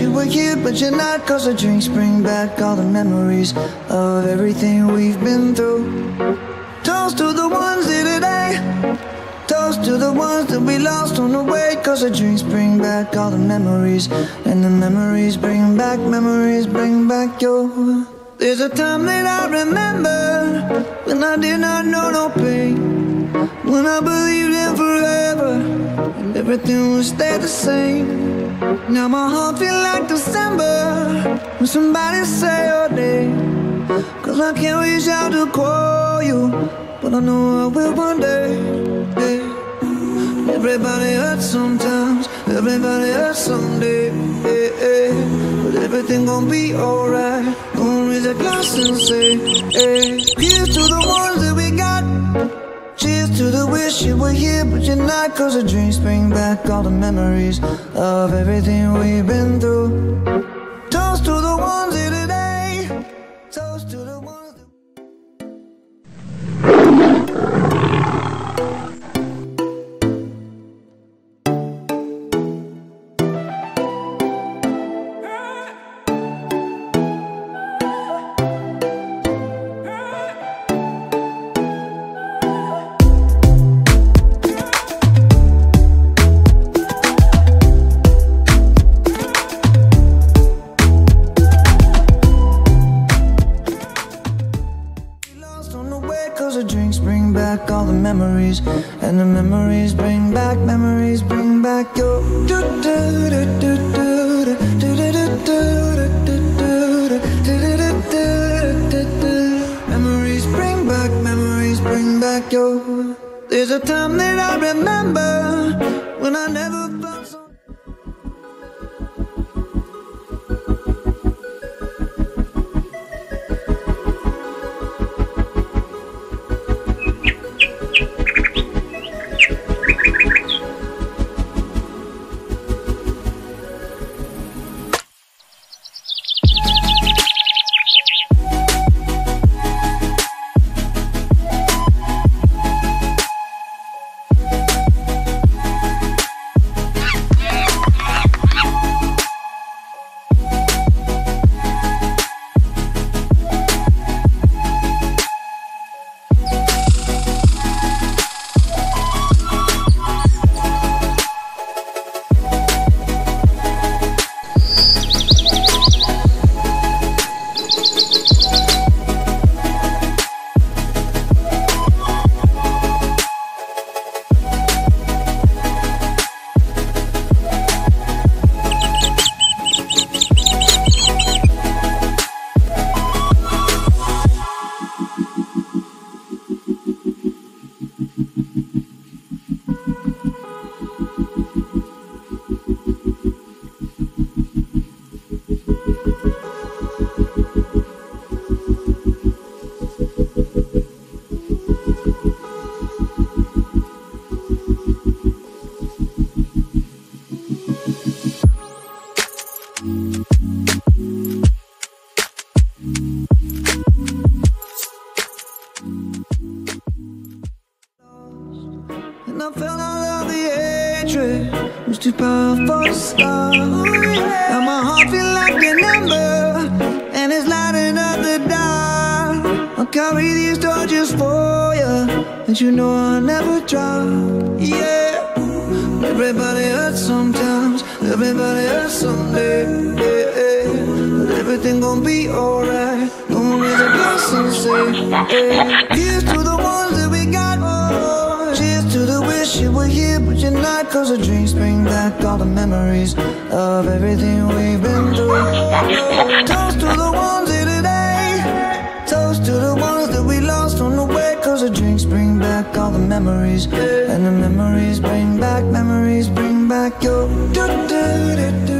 you were here, but you're not. Cause the drinks bring back all the memories of everything we've been through. Toast to the ones here today. Toast to the ones that we lost on the way. Cause the drinks bring back all the memories, and the memories bring back your. There's a time that I remember when I did not know no pain, when I believed in forever and everything would stay the same. Now my heart feel like December when somebody say your name. Cause I can't reach out to call you, but I know I will one day. Hey. Everybody hurts sometimes, everybody hurts someday. Hey, hey. But everything gon' be alright. Gonna raise a glass and say, hey. Here's to the ones that we got. Cheers to the wish you were here, but you're not. Cause the drinks bring back all the memories of everything we've been through. Toast to the ones here today. Toast to the ones that... all the memories, and the memories bring back your. Memories bring back your. There's a time that I remember when I never felt so. I felt all of the hatred was too powerful to stop. Now my heart feel like an ember, and it's lighting up the dark. I'll carry these torches for you, and you know I'll never drop. Yeah, everybody hurts sometimes, everybody hurts someday. Yeah, but everything gon' be alright. Gonna raise a glass and say, hey. Here's to the ones that we got. Cheers to the wish you were here, but you're not. Cause the drinks bring back all the memories of everything we've been through. Toast to the ones here today. Toast to the ones that we lost on the way. Cause the drinks bring back all the memories, and the memories bring back your.